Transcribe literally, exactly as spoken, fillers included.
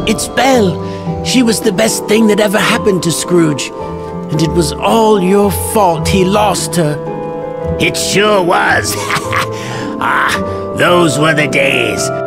It's Belle. She was the best thing that ever happened to Scrooge. And it was all your fault he lost her. It sure was. Ah, those were the days.